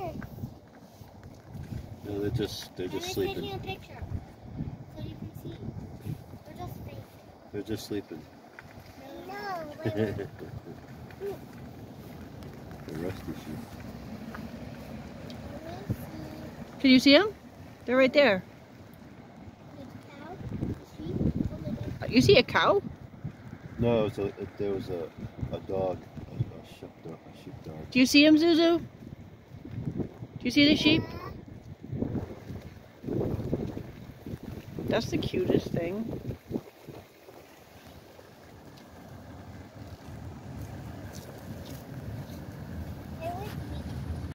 No, they're just sleeping. Taking a picture so you can see. They're just sleeping. They're just sleeping. No. The rusty sheep. Can you see them? They're right there. You see a cow? No, there was a dog, a sheepdog. Do you see him, Zuzu? Do you see the sheep? That's the cutest thing.